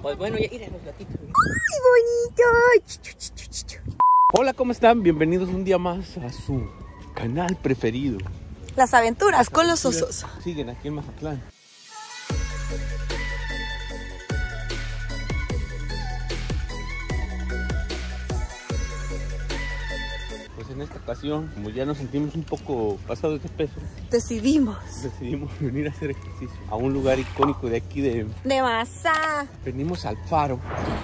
Pues bueno, ya iré los gatitos. ¡Ay, bonito! Hola, ¿cómo están? Bienvenidos un día más a su canal preferido. Las aventuras con los osos. Siguen aquí en Mazatlán. Pues en esta ocasión, como ya nos sentimos un poco pasados de peso, Decidimos. decidimos venir a hacer ejercicio a un lugar icónico de aquí de Maza. Venimos al faro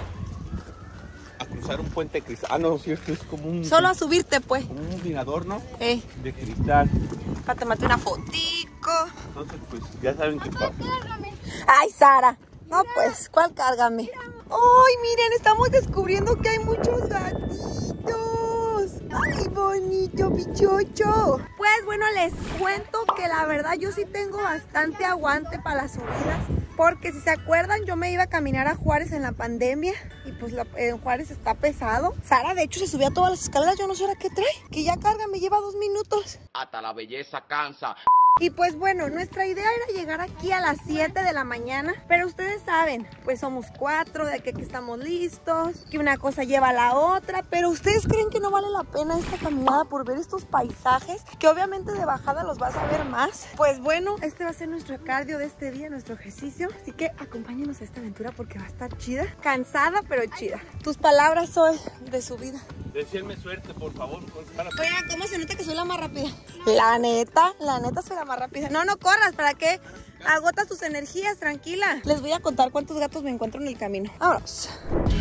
a cruzar un puente de cristal. Ah, no, cierto, es como un... Solo a subirte, pues. como un mirador, ¿no? De cristal. para tomarte una fotico. Entonces, pues ya saben que pasa. Ay, Sara. No, pues, ¿cuál cárgame? Ay, miren, estamos descubriendo que hay muchos gatitos. Ay, bonito, pichocho. Pues bueno, les cuento que la verdad yo sí tengo bastante aguante para las subidas. Porque si se acuerdan, yo me iba a caminar a Juárez en la pandemia. Y pues en Juárez está pesado. Sara, de hecho, se subía a todas las escaleras. Yo no sé ahora qué trae. Que ya carga, me lleva 2 minutos. Hasta la belleza cansa. Y pues bueno, nuestra idea era llegar aquí a las 7 de la mañana, pero ustedes saben, pues somos 4, de que estamos listos, que una cosa lleva a la otra, pero ¿ustedes creen que no vale la pena esta caminada por ver estos paisajes? Que obviamente de bajada los vas a ver más. Pues bueno, este va a ser nuestro cardio de este día, nuestro ejercicio, así que acompáñenos a esta aventura porque va a estar chida, cansada pero chida. Tus palabras hoy de subida. Deseenme suerte, por favor. Oiga, ¿cómo se nota que soy la más rápida? La neta soy la más rápida. No corras, ¿para qué? Agotas tus energías, tranquila. Les voy a contar cuántos gatos me encuentro en el camino. Vámonos.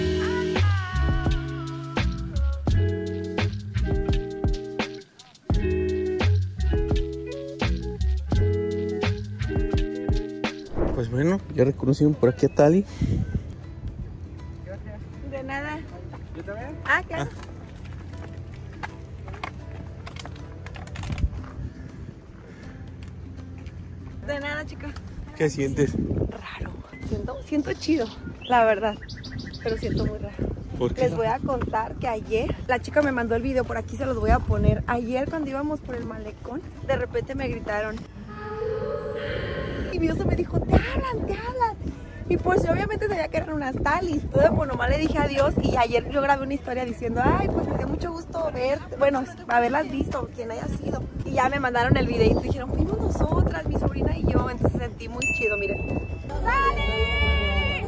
Pues bueno, ya reconocieron por aquí a Tali. De nada. ¿Yo también? Ah, claro. De nada, chicos. ¿Qué sientes? Raro. Siento chido, la verdad. Pero siento muy raro. ¿Por qué? Les voy a contar que ayer, la chica me mandó el video, por aquí se los voy a poner. Ayer cuando íbamos por el malecón, de repente me gritaron. Y mi oso me dijo, te hablan. Y pues yo obviamente sabía que eran unas talis. Entonces pues nomás le dije adiós. Y ayer yo grabé una historia diciendo, ay, pues me dio mucho gusto verte. Bueno, haberlas visto, quien haya sido. Y ya me mandaron el video y dijeron, fuimos nosotras, mi sobrina y yo. Entonces sentí muy chido, miren. ¡Dale!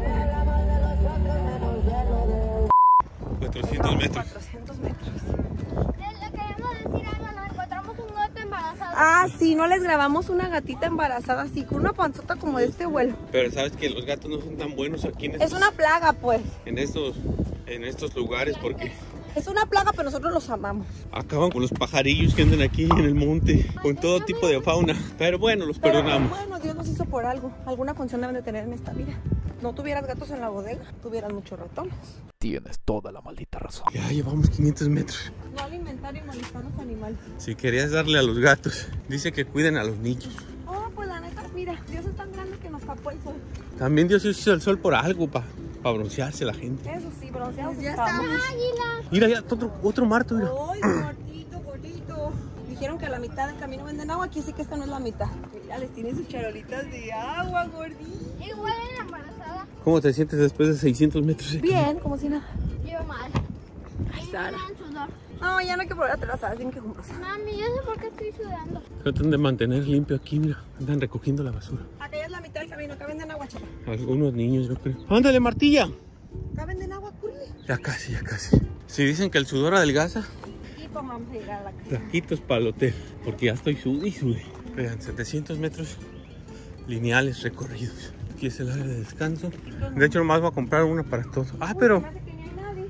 400 metros. 400 metros. Le queremos decir algo, nos encontramos un gato embarazado. Ah, sí, no les grabamos una gatita embarazada así, con una panzota como de este vuelo. Pero sabes que los gatos no son tan buenos aquí en Es una plaga, pues. en estos lugares porque Es una plaga, pero nosotros los amamos. acaban con los pajarillos que andan aquí en el monte, con todo tipo de fauna. Pero bueno, los perdonamos. Bueno, Dios nos hizo por algo. Alguna función deben de tener en esta vida. No tuvieras gatos en la bodega, tuvieras muchos ratones. Tienes toda la maldita razón. Ya llevamos 500 metros. No alimentar y molestar a los animales. Si querías darle a los gatos, dice que cuiden a los niños. Oh, pues la neta, mira, Dios es tan grande que nos tapó el sol. También Dios hizo el sol por algo, para broncearse la gente. Eso sí, bronceados Ya estamos. está, águila. Mira, ya otro marto, mira. ¡Ay, gordito! Dijeron que a la mitad del camino venden agua, aquí sí que esta no es la mitad. Mira, les tienen sus charolitas de agua, gordito. Igual en la embarazada. ¿Cómo te sientes después de 600 metros? Bien, como si nada. Yo mal. Ay, Sara. Me dan sudor. No, ya no hay que volver atrás, Sara, tienen que juntarse. Mami, yo sé por qué estoy sudando. Tratan de mantener limpio aquí, mira. Andan recogiendo la basura. Aquella es la mitad del camino, acá venden agua, chapa. Algunos niños, yo creo. ¡Ándale, Martilla! Acá venden agua, curle. Ya casi, ya casi. Si dicen que el sudor adelgaza, Y pues vamos a llegar a la casa. taquitos para el hotel. Porque ya estoy sude y sude. Vean, 700 metros lineales recorridos. Aquí es el área de descanso. De hecho, nomás voy a comprar una para todos. Ah, pero... Parece que ni hay nadie.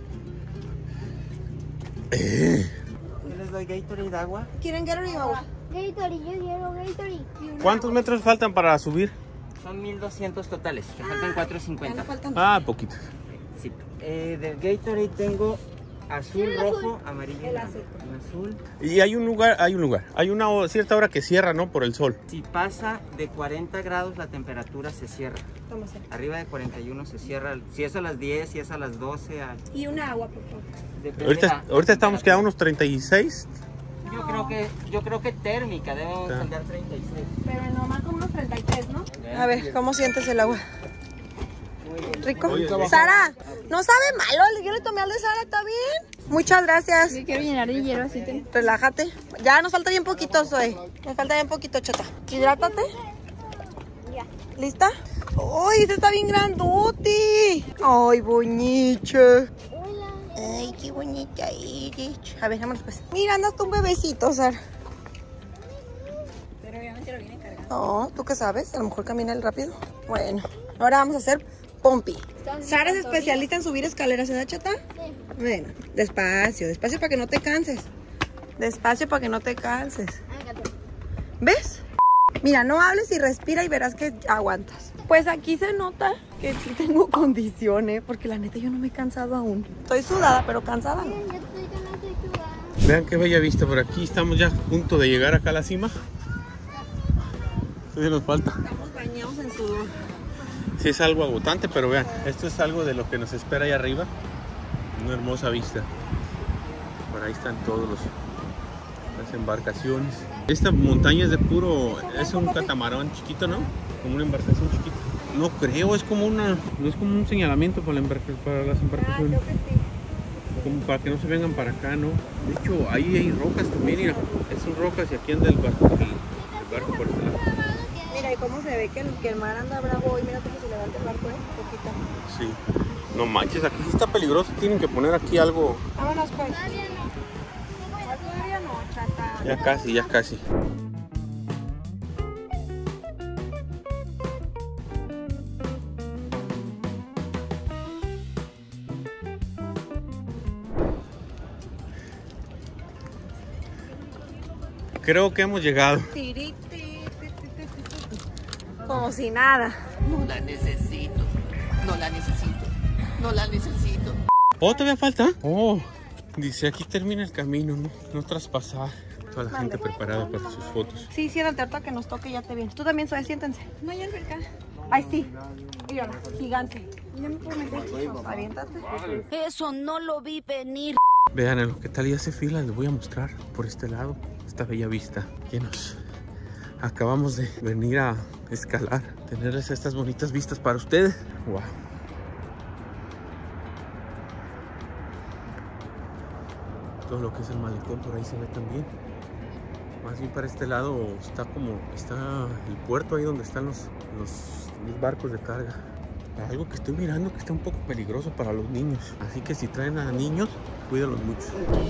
Yo les doy Gatorade de agua. ¿Quieren Gatorade o agua? Gatorade, yo quiero Gatorade. ¿Cuántos metros faltan para subir? Son 1200 totales. Te faltan Ya 450. no faltan. Ah, poquito. Sí. Del Gatorade tengo azul, El rojo, amarillo. El azul. Azul. Y hay un lugar. Hay una cierta hora que cierra, ¿no? Por el sol. Si pasa de 40 grados, la temperatura se cierra. Toma, Sara. Arriba de 41 se cierra. Si es a las 10, si es a las 12. Y una agua, por favor. Depende de la Ahorita estamos que a temperatura. unos 36. Yo creo que térmica debemos andar 36. Pero nomás como unos 33, ¿no? A ver, ¿cómo sientes el agua? Rico. Oye, Sara, no sabe malo. Yo le tomé al de Sara, ¿está bien? Muchas gracias. Yo quiero llenar de hielo así. Relájate. Ya nos falta bien poquito, Zoe. Nos falta bien poquito, chata. Hidrátate. Ya. ¿Lista? ¡Ay, este está bien grandote! ¡Ay, bonita! Hola. ¡Ay, qué bonita eres! A ver, vámonos pues. Mira, andas tú un bebecito, Sara. Pero obviamente lo viene cargando. No, ¿tú qué sabes? A lo mejor camina el rápido. Bueno, ahora vamos a hacer pompi. Sara es especialista en subir escaleras, ¿verdad, chata? Sí. Bueno, despacio, despacio para que no te canses. Despacio para que no te canses. ¿Ves? Mira, no hables y respira y verás que aguantas. Pues aquí se nota que sí tengo condiciones, porque la neta yo no me he cansado aún. Estoy sudada, pero cansada no. Yo estoy con la textura. Vean qué bella vista por aquí. Estamos ya a punto de llegar acá a la cima. Todavía nos falta. Estamos bañados en sudor. Sí, es algo agotante, pero vean, esto es algo de lo que nos espera ahí arriba. Una hermosa vista. Por ahí están todos las embarcaciones. Esta montaña es de puro, es un catamarán chiquito, ¿no? Como una embarcación chiquita. No creo, es como un señalamiento para las embarcaciones. Como para que no se vengan para acá, ¿no? De hecho, ahí hay rocas también, mira. Son rocas y aquí anda el barco por este lado. Mira, y cómo se ve que el mar anda bravo y mira cómo se levanta el barco, poquito. Sí. No manches, aquí sí está peligroso. Tienen que poner aquí algo. Vámonos pues. Todavía no, chata. Ya casi, ya casi. Creo que hemos llegado. Como si nada. No la necesito, no la necesito, no la necesito. ¿Oh, todavía falta? Oh, dice aquí termina el camino, no traspasar. Toda la gente preparada para sus fotos. Sí, ciérrate ahorita que nos toque, ya te vienes. Tú también, Zoe, siéntense. No hay alberca. Ay, sí. Mírala, gigante. No me puedo meter. Aviéntate. Eso no lo vi venir. Vean, en lo que tal y hace fila, les voy a mostrar por este lado esta bella vista que nos acabamos de venir a escalar. Tenerles estas bonitas vistas para ustedes. Wow. Todo lo que es el malecón por ahí se ve también. Más bien para este lado está el puerto, ahí donde están los barcos de carga. Algo que estoy mirando que está un poco peligroso para los niños. Así que si traen a niños, cuídalos mucho.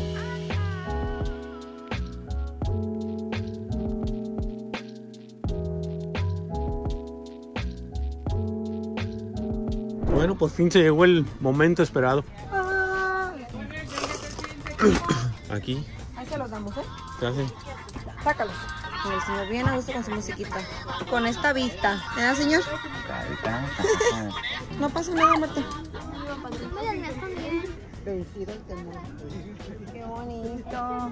Bueno, por fin se llegó el momento esperado. Aquí. Ahí se los damos, ¿eh? ¿Qué hacen? Sácalos. El señor bien a gusto con su musiquita. Con esta vista. ¿Verdad, señor? No pasa nada, Marta. Mira, me escondí. Vencido el temor. Qué bonito.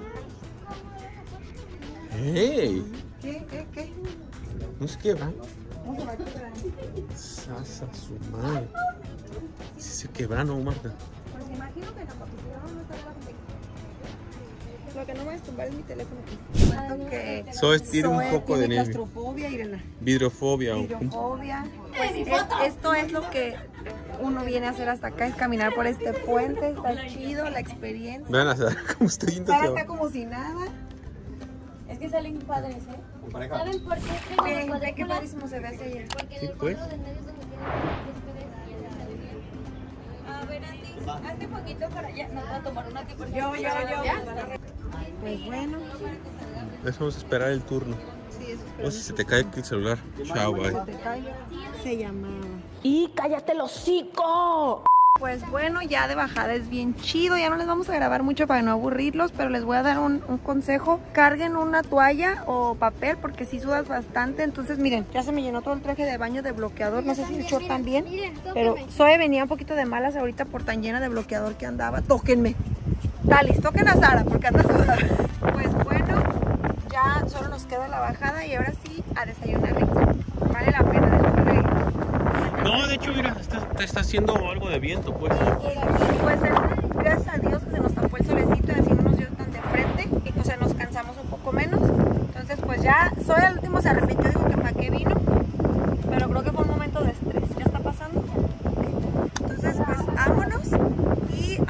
¡Hey! ¿Qué? No se quebra. ¿Cómo se va a quebrar? Sasa su madre. Si se quebra, no, Marta. Pues imagino que no, porque si no, no estaría la gente. Lo que no voy a tumbar es mi teléfono. Cuento que Zoe tiene un poco de nervio. claustrofobia, Irena. Vidrofobia. Hidrofobia. Pues esto es lo que uno viene a hacer hasta acá, es caminar por este puente. Está chido la experiencia. Vean a Sara cómo está yendo Sara hacia está abajo. como si nada. Es que salen padres, ¿eh? ¿Saben por qué? Ve qué padrísimo se ve hacia allá. Porque Sí, en el pues. fondo del medio es donde tienen las A ver, Andy, hazte poquito para allá. No te va a tomar una tipo. Yo. Pues bueno. Vamos a esperar el turno. Sí, eso O si se te cae el celular. Chao, bye. te cae. Se llamaba. ¡Y cállate el hocico! Pues bueno, ya de bajada es bien chido. Ya no les vamos a grabar mucho para no aburrirlos, pero les voy a dar un consejo. Carguen una toalla o papel porque si sudas bastante. Entonces miren, ya se me llenó todo el traje de baño de bloqueador. No sé si el short también, pero Zoe venía un poquito de malas ahorita por tan llena de bloqueador que andaba. Tóquenme. Talis, toquen a Sara porque anda sudada. Pues bueno, ya solo nos queda la bajada y ahora sí a desayunar rico. Vale la pena después de... No, de hecho, mira, está haciendo algo de viento, pues. Pues gracias a Dios que se nos tapó el solecito y así no nos dio tan de frente y o sea, nos cansamos un poco menos. Entonces pues ya, Zoe al último se arrepintió, dijo que para qué vino, pero creo que fue un momento de estrés. ¿Ya está pasando?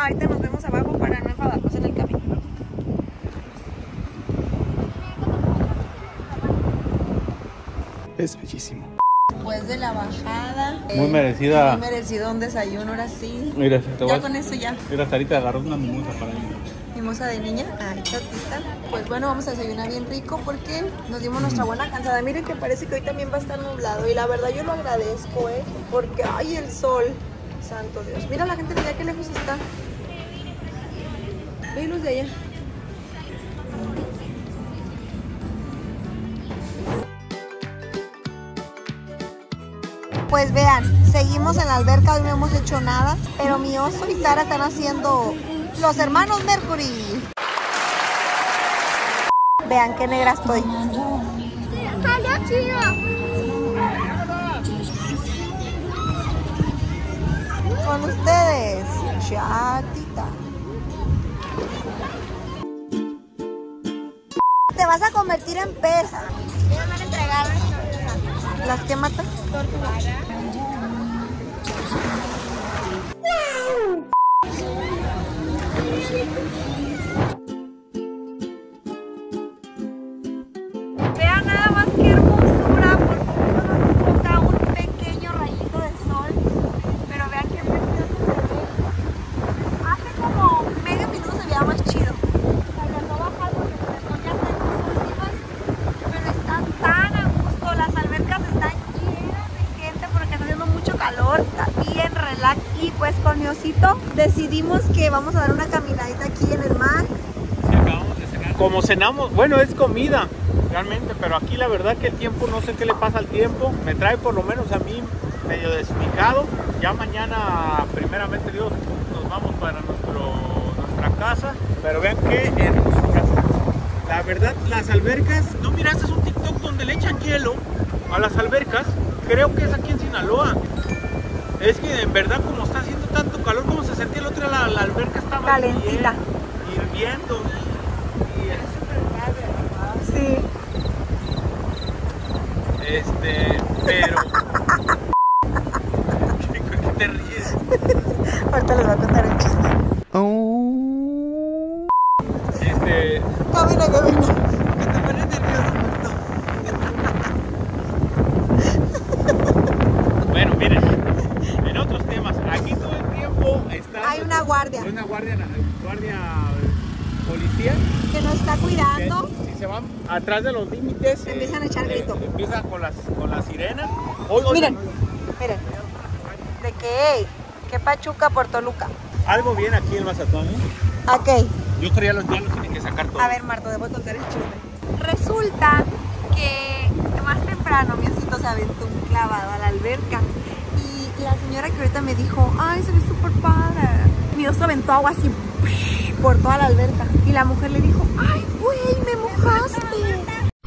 ahorita nos vemos abajo para no enfadarnos en el camino. Es bellísimo. Después de la bajada, Muy merecida. muy merecido un desayuno, ahora sí. Mira, te Ya con eso ya. Mira, Sarita agarró una mimosa para ella. Mimosa de niña. Ay, chatita. Pues bueno, vamos a desayunar bien rico porque nos dimos nuestra buena cansada. Miren que parece que hoy también va a estar nublado. Y la verdad yo lo agradezco, porque ay, el sol. Santo Dios. Mira la gente de allá, qué lejos está. Ve los de allá. Pues vean, seguimos en la alberca, hoy no hemos hecho nada, pero mi oso y Sara están haciendo los hermanos Mercury. Vean qué negra estoy. Con ustedes, chatita. Te vas a convertir en pez. Ellos van a entregar ¿Las que matan? tortugas. Vean nada más qué hermosura, por poco nos toca un pequeño rayito de sol, pero vean qué precioso se ve. Hace como medio minuto se veía más chido. Alcanzó a bajar porque el sol ya está en sus últimas, pero está tan a gusto, las albercas están llenas de gente porque está haciendo mucho calor, está bien relax y pues con mi osito decidimos que vamos a dar una caminadita aquí en el mar. Acabamos de cenar. Como cenamos, bueno, es comida realmente, pero aquí la verdad que el tiempo, no sé qué le pasa al tiempo, me trae por lo menos a mí medio desubicado. Ya mañana, primeramente Dios, nos vamos para nuestra casa, pero vean qué hermosura. La verdad, las albercas, ¿no miraste un TikTok donde le echan hielo a las albercas? Creo que es aquí en Sinaloa. Es que en verdad, como está haciendo tanto calor, como se sentía el otro, la alberca estaba Calentita. hirviendo y es súper padre, ¿verdad? Sí. Pero ¿qué te ríes? Ahorita les voy a contar un chiste. Camina, camina. Que te pones nervioso, Bueno, miren, en otros temas, aquí todo el tiempo está... Hay una guardia. Hay una guardia policía. Que nos está cuidando. Que si se van atrás de los límites... Empiezan a echar grito. Empiezan con la sirena. Miren, miren. ¿De qué? ¿Qué Pachuca por Toluca? Algo bien aquí en Mazatlán, ¿eh? Ok. Yo creo que ya los tienen que sacar todos. A ver, Marto, debo contar el chisme. Resulta que más temprano mi osito se aventó un clavado a la alberca. Y la señora que ahorita me dijo, ay, se ve súper padre. Mi oso aventó agua así por toda la alberca. Y la mujer le dijo, ay, güey, me mojaste.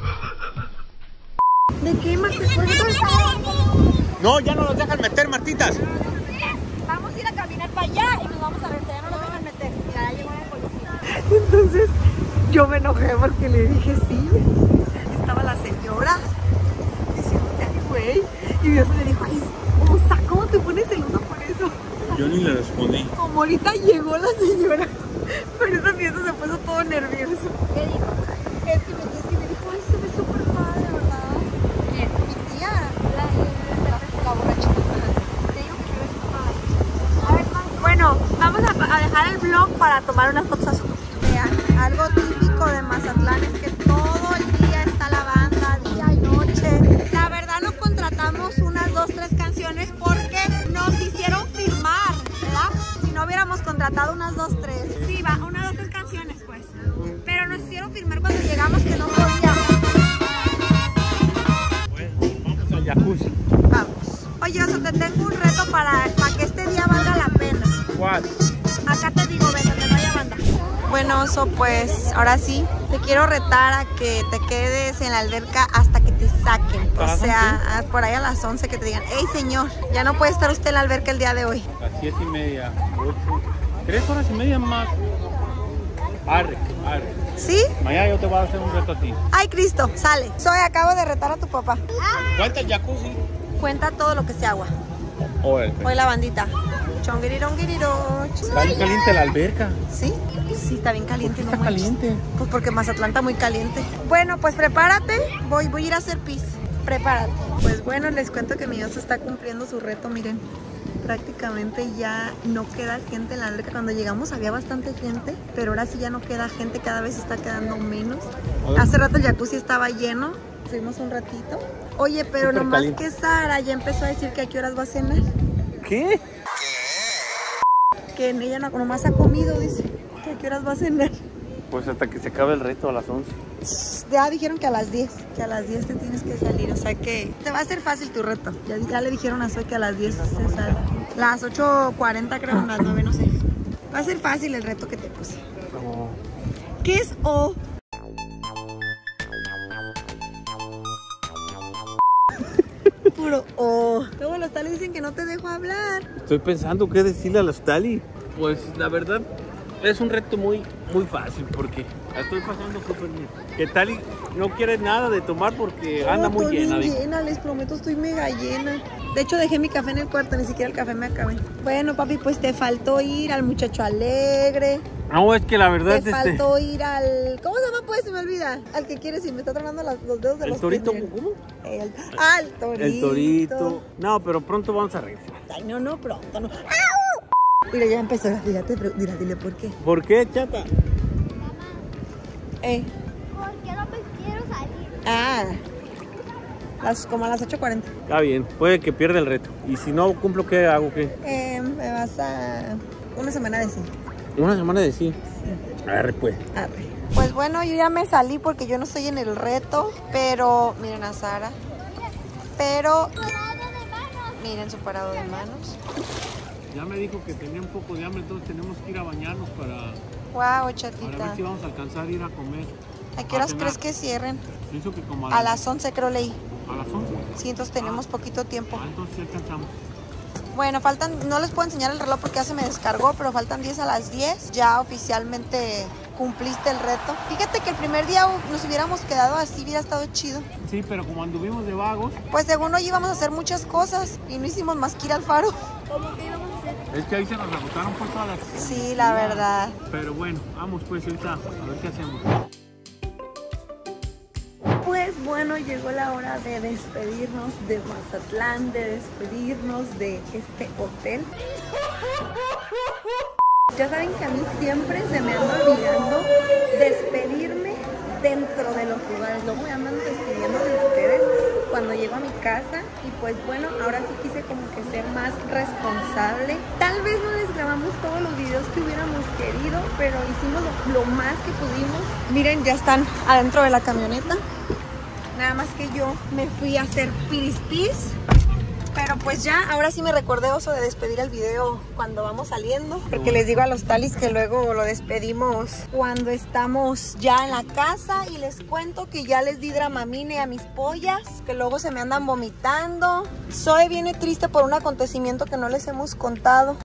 ¿De qué más te puedes? No, ya no los dejan meter, Martitas. Vamos a ir a caminar para allá y nos vamos a ver, ya no nos dejan meter. Mira, ya llegó la policía. Entonces yo me enojé porque le dije sí. Estaba la señora diciendo, ay, güey. Y mi oso le dijo, ay, osa, ¿cómo te pones celosa por eso? Yo ni le respondí. Como ahorita llegó la señora, pero esa fiesta se puso todo nervioso. ¿Qué dijo? Es que me dijo, ay, se ve súper padre, ¿verdad? ¿Quién? Mi tía, la borrachita. Te digo que se ve súper padre. A ver, bueno, vamos a dejar el vlog para tomar unas fotos a su. Vean, algo típico de Mazatlán es que todo el día está la banda, día y noche. La verdad no contratamos unas 2, 3 canciones porque nos hicieron firmar, ¿verdad? Si no hubiéramos contratado unas 2, 3. Sí, va, unas 2, 3 canciones pues. Pero nos hicieron firmar cuando llegamos que no podíamos. Bueno, vamos al jacuzzi. Vamos. Oye, Oso, te tengo un reto para que este día valga la pena. ¿Cuál? Acá te digo, ven, donde no haya banda. Bueno, Oso, pues ahora sí, te quiero retar a que te quedes en la alberca hasta que te saquen. O sea, por ahí a las 11 que te digan, hey señor, ya no puede estar usted en la alberca el día de hoy. Las 7:30, 8, 3 horas y media más. Arre. ¿Sí? Mañana yo te voy a hacer un reto a ti. Ay, Cristo, sale. Soy, acabo de retar a tu papá. ¿Cuánto el jacuzzi? Cuenta todo lo que se agua. Órale. Hoy la bandita. Chonguirironguiriro. Está bien caliente la alberca. ¿Sí? Sí, está bien caliente. ¿Por qué no está manches. caliente? Pues porque Mazatlán está muy caliente. Bueno, pues prepárate. Voy a ir a hacer pis. Prepárate. Pues bueno, les cuento que mi oso está cumpliendo su reto, miren. Prácticamente ya no queda gente en la alberca. Cuando llegamos había bastante gente, pero ahora sí ya no queda gente, cada vez está quedando menos. Hace rato el jacuzzi estaba lleno, fuimos un ratito. Oye, pero Súper nomás caliente. que Sara ya empezó a decir que a qué horas va a cenar. ¿Qué? Que ella no, nomás ha comido, dice. Que a qué horas va a cenar. Pues hasta que se acabe el reto a las 11. Ya dijeron que a las 10, que a las 10 te tienes que salir, o sea que te va a hacer fácil tu reto. Ya le dijeron a Zoe que a las 10 se sale. Las 8:40 creo, las 9, no sé. Va a ser fácil el reto que te puse. Oh. ¿Qué es O? Puro O. Luego los tales dicen que no te dejo hablar. Estoy pensando qué decirle a los Tali. Pues la verdad es un reto muy fácil porque estoy pasando súper bien. Que Tali no quiere nada de tomar porque anda muy estoy llena. bien dijo. llena, les prometo, estoy mega llena. De hecho, dejé mi café en el cuarto, ni siquiera el café me acabé. Bueno, papi, pues te faltó ir al muchacho alegre. No, es que la verdad Te faltó ir al... ¿Cómo se llama? Pues se me olvida. Al que quieres ir, me está tronando los dedos de el los torito, pies, miren. ¿cómo? El torito. El torito. No, pero pronto vamos a regresar. Ay, no, pronto, no. ¡Au! Mira, ya empezó. Dile por qué. ¿Por qué, chata? Porque no me quiero salir. Como a las 8:40. Está bien, puede que pierda el reto. Y si no cumplo, ¿qué hago? ¿Qué? Me vas a... Una semana de sí. Una semana de sí. Arre, pues. Arre. Pues bueno, yo ya me salí porque yo no estoy en el reto. Pero, miren a Sara. Pero, miren su parado de manos. Ya me dijo que tenía un poco de hambre, entonces tenemos que ir a bañarnos para Wow, ver chatita. si vamos a alcanzar a ir a comer. ¿A qué horas cenar. crees que cierren? Pienso que como A las 11 creo leí. a las 11. Sí, entonces tenemos poquito tiempo. Entonces sí alcanzamos. Bueno, faltan, no les puedo enseñar el reloj porque ya se me descargó, pero faltan 10 a las 10. Ya oficialmente cumpliste el reto. Fíjate que el primer día nos hubiéramos quedado así, hubiera estado chido. Sí, pero como anduvimos de vagos, Pues según hoy íbamos a hacer muchas cosas y no hicimos más que ir al faro. ¿Cómo que íbamos a hacer? es que ahí se nos agotaron por todas las... Sí, la verdad. Pero bueno, vamos pues ahorita a ver qué hacemos. Pues bueno, llegó la hora de despedirnos de Mazatlán, de despedirnos de este hotel. Ya saben que a mí siempre se me anda olvidando despedirme dentro de los lugares. Luego me andan despidiendo de ustedes cuando llego a mi casa. Y pues bueno, ahora sí quise como que ser más responsable. Tal vez no les grabamos todos los videos que hubiéramos querido, pero hicimos lo más que pudimos. Miren, ya están adentro de la camioneta. Nada más que yo me fui a hacer pirispis. Pero pues ya, ahora sí me recordé, oso, de despedir el video cuando vamos saliendo. Porque les digo a los talis que luego lo despedimos cuando estamos ya en la casa. Y les cuento que ya les di Dramamine a mis pollas, que luego se me andan vomitando. Zoe viene triste por un acontecimiento que no les hemos contado.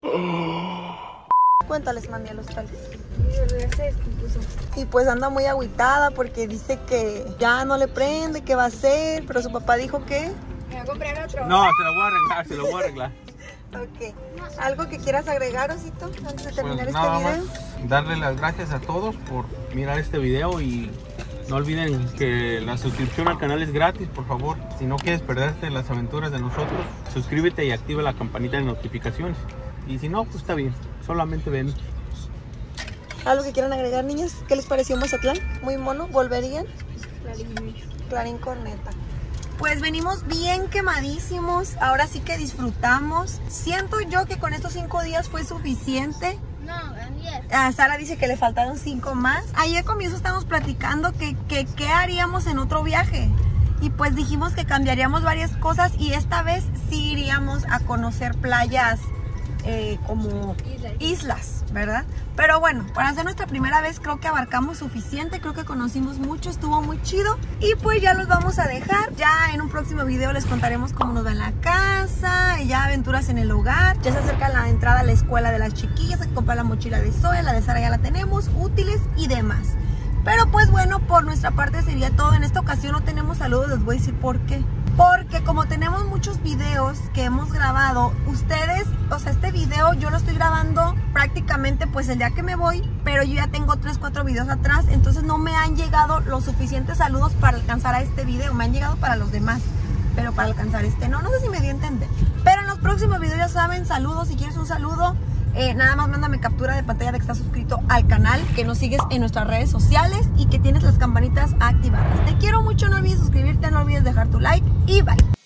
Cuéntales, mami, a los talis. Se descompuso. Y pues anda muy agüitada porque dice que ya no le prende, que va a hacer. Pero su papá dijo que... Me voy a comprar otro. No, se lo voy a arreglar, se lo voy a arreglar. Ok. ¿Algo que quieras agregar, osito, antes de terminar Pues este nada video? más darle las gracias a todos por mirar este video y no olviden que la suscripción al canal es gratis, por favor. Si no quieres perderte las aventuras de nosotros, suscríbete y activa la campanita de notificaciones. Y si no, pues está bien, solamente ven. ¿Algo que quieran agregar, niñas? ¿Qué les pareció Mazatlán? ¿Muy mono? ¿Volverían? Clarín corneta. Pues venimos bien quemadísimos. Ahora sí que disfrutamos. Siento yo que con estos 5 días fue suficiente. No, eran 10. Sara dice que le faltaron 5 más. Ayer con mi hijo estábamos platicando que qué haríamos en otro viaje. Y pues dijimos que cambiaríamos varias cosas y esta vez sí iríamos a conocer playas como islas, ¿verdad? Pero bueno, para ser nuestra primera vez creo que abarcamos suficiente, creo que conocimos mucho, estuvo muy chido. Y pues ya los vamos a dejar. Ya en un próximo video les contaremos cómo nos va en la casa, ya aventuras en el hogar. Ya se acerca la entrada a la escuela de las chiquillas, hay que comprar la mochila de Zoe, la de Sara ya la tenemos, útiles y demás. Pero pues bueno, por nuestra parte sería todo. En esta ocasión no tenemos saludos, les voy a decir por qué. porque como tenemos muchos videos que hemos grabado, ustedes, o sea, este video yo lo estoy grabando prácticamente pues el día que me voy, pero yo ya tengo 3-4 videos atrás, entonces no me han llegado los suficientes saludos para alcanzar a este video. Me han llegado para los demás, pero para alcanzar este no sé si me di a entender. Pero en los próximos videos ya saben, saludos. Si quieres un saludo, nada más mándame captura de pantalla de que estás suscrito al canal, que nos sigues en nuestras redes sociales y que tienes las campanitas activadas. Te quiero mucho, no olvides suscribirte, no olvides dejar tu like y bye.